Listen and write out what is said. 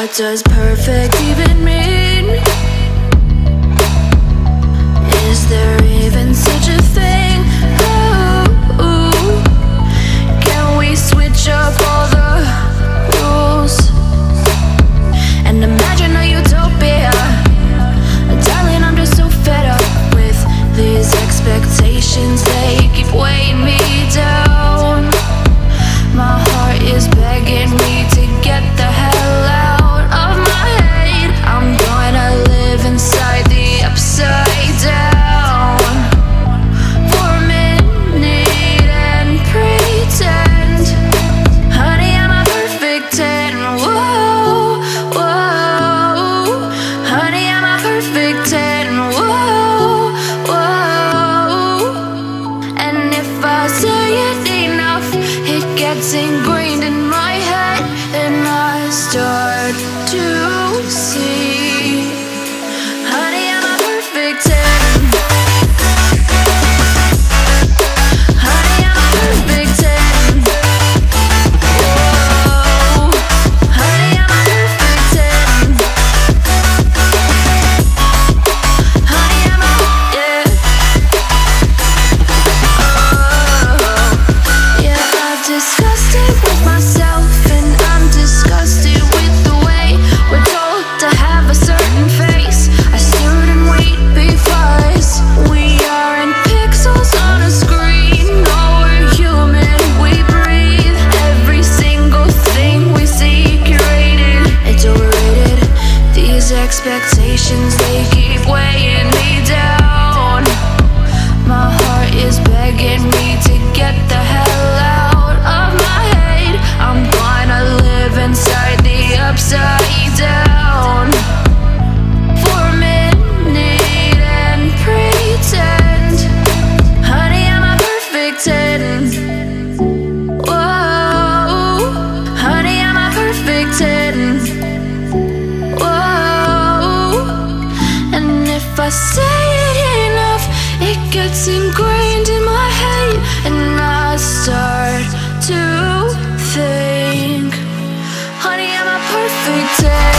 What does perfect even mean? Is there even such a thing? Ooh, can we switch up all the rules and imagine a utopia? Darling, I'm just so fed up with these expectations. They keep weighing me down. My heart is begging me to get the hell out of my head. I'm gonna live inside the upside down for a minute and pretend, honey, I'm a perfect 10. Whoa, whoa, honey, I'm a perfect 10. Whoa, whoa, and if I say it enough, it gets ingrained in my head, and I start to see, honey, I'm a perfect 10. Honey, I'm a perfect 10. Whoa, honey, I'm a perfect 10. Honey, I'm a, yeah. Oh, yeah, I've discussed it with myself, and I'm disgusted with the way we're told to have a certain face, a certain weight, because we aren't pixels on a screen. No, we're human, we breathe. Every single thing we see curated, it's overrated. These expectations, they keep weighing me down. My heart is begging me to get the hell out of my head. I'm gonna live inside the upside down for a minute and pretend, honey, I'm a perfect 10. Whoa, honey, I'm a perfect 10. Whoa, and if I say it enough, it gets ingrained in my head, and I start to think, honey, I'm a perfect 10.